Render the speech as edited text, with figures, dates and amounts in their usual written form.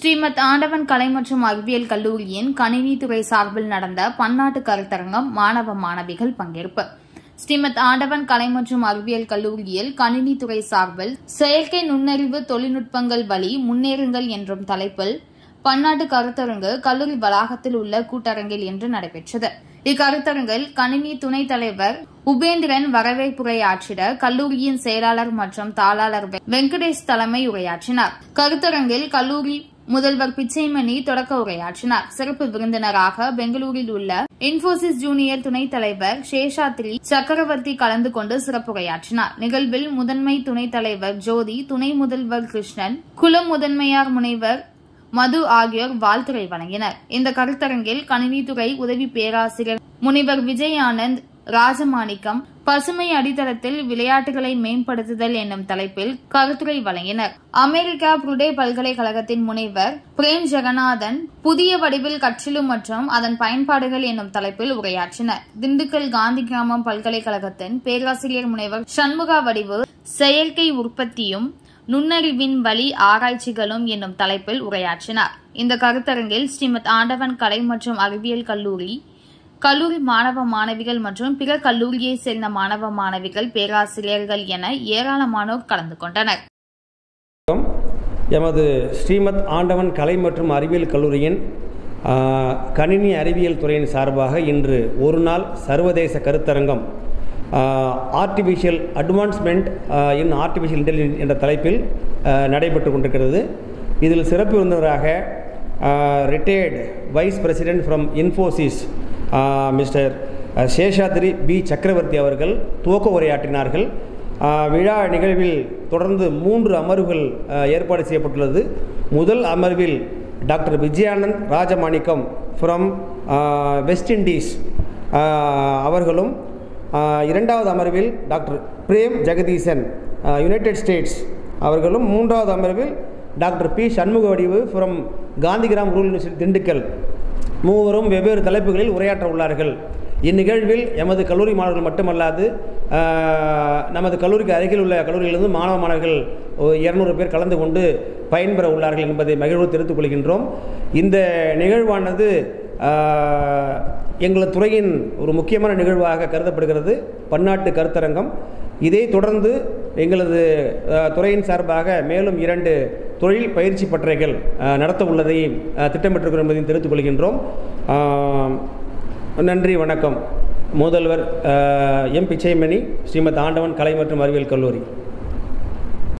ஸ்ரீமத் ஆண்டவன் கலை மற்றும் அறிவியல் கல்லூரியின் கணினித்துறை சார்பில் நடந்த பன்னாட்டு கருத்தரங்கம் மாணவ மாணவிகள் பங்கேற்பு. ஸ்ரீமத் ஆண்டவன் கலை மற்றும் அறிவியல் கல்லூரியில் கணினித்துறை சார்பில் செயற்கை நுண்ணறிவு தொழில்நுட்பங்கள் வழி முன்னேறுங்கள் என்றும் தலைப்பில் பன்னாட்டு கருத்தரங்கு கல்லூரி வளாகத்தில் உள்ள கூட்டரங்கில் இன்று நடைபெற்றது. இக்கருத்தரங்கில் கணினி துணைத் தலைவர் உபேந்திரன் வரவேற்புரையாற்றிட கல்லூரியின் செயலாளர் மற்றும் தாளாளர் வெங்கடேஷ் தலைமை உரையாற்றினார். கருத்தரங்கில் கல்லூரி முதல்வர் பிச்சைமணி தொடக்க உரையாற்றினார். சிறப்பு விருந்தினராக பெங்களூரில் உள்ள இன்போசிஸ் ஜூனியர் துணைத் தலைவர் சேஷாத்ரி சக்கரவர்த்தி கலந்து கொண்டு சிறப்புரையாற்றினார். நிகழ்வில் முதன்மை துணைத் தலைவர் ஜோதி, துணை முதல்வர் கிருஷ்ணன், குலம் முதன்மையார் முனைவர் மது ஆகியோர் வாழ்த்துரை வழங்கினர். இந்த கருத்தரங்கில் கணினித்துறை உதவி பேராசிரியர் முனைவர் விஜய் ஆனந்த் ராஜமாணிக்கம் பசுமை அடித்தளத்தில் விளையாட்டுகளை மேம்படுத்துதல் என்னும் தலைப்பில் கருத்துரை வழங்கினர். அமெரிக்கா புருடே பல்கலைக்கழகத்தின் முனைவர் பிரேம் ஜெகநாதன் புதிய வடிவில் கற்றலும் மற்றும் அதன் பயன்பாடுகள் என்னும் தலைப்பில் உரையாற்றினர். திண்டுக்கல் காந்தி கிராமம் பல்கலைக்கழகத்தின் பேராசிரியர் முனைவர் சண்முகா வடிவு செயற்கை உற்பத்தியும் நுண்ணறிவின் வழி ஆராய்ச்சிகளும் என்னும் தலைப்பில் உரையாற்றினார். இந்த கருத்தரங்கில் ஸ்ரீமத் ஆண்டவன் கலை மற்றும் அறிவியல் கல்லூரி மாணவ மாணவிகள் மற்றும் பிற கல்லூரியை சேர்ந்த மாணவ மாணவிகள், பேராசிரியர்கள் என ஏராளமானோர் கலந்து கொண்டனர். எமது ஸ்ரீமத் ஆண்டவன் கலை மற்றும் அறிவியல் கல்லூரியின் கணினி அறிவியல் துறையின் சார்பாக இன்று ஒரு நாள் சர்வதேச கருத்தரங்கம் artificial advancement in artificial intelligence என்ற தலைப்பில் நடைபெற்று கொண்டிருக்கிறது. இதில் சிறப்பு விருந்தினராக retired vice president from Infosys mister Seshadri P Chakravarthy அவர்கள் துவக்க உரையாற்றினார்கள். விழா நிகழ்வில் தொடர்ந்து 3 அமர்வுகள் ஏற்பாடு செய்யப்பட்டுள்ளது. முதல் அமர்வில் doctor Vijayanand Rajamanickam from West Indies அவர்களும், இரண்டாவது அமர்வில் doctor Prem Jagadeesan United States அவர்களும், மூன்றாவது அமர்வில் doctor P Shanmuga Vadivu from Gandhigram rural university Dindigul மூவரும் வெவ்வேறு தலைப்புகளில் உரையாற்ற உள்ளார்கள். இந்நிகழ்வில் எமது கல்லூரி மாணவர்கள் மட்டுமல்லாது நமது கல்லூரிக்கு அருகில் உள்ள கல்லூரியிலிருந்து மாணவ மாணவர்கள் 200 பேர் கலந்து கொண்டு பயன்பெற உள்ளார்கள் என்பதை மகிழ்வு தெரிவித்துக் கொள்கின்றோம். இந்த நிகழ்வானது எங்களது துறையின் ஒரு முக்கியமான நிகழ்வாக கருதப்படுகிறது. பன்னாட்டு கருத்தரங்கம். இதை தொடர்ந்து எங்களது துறையின் சார்பாக மேலும் 2 தொழில் பயிற்சி பட்டறைகள் நடத்த உள்ளதை திட்டமிட்டிருக்கிறோம் என்பதையும் தெரிவித்துக் கொள்கின்றோம். நன்றி, வணக்கம். முதல்வர் எம் பிச்சைமணி, ஸ்ரீமத் ஆண்டவன் கலை மற்றும் அறிவியல் கல்லூரி.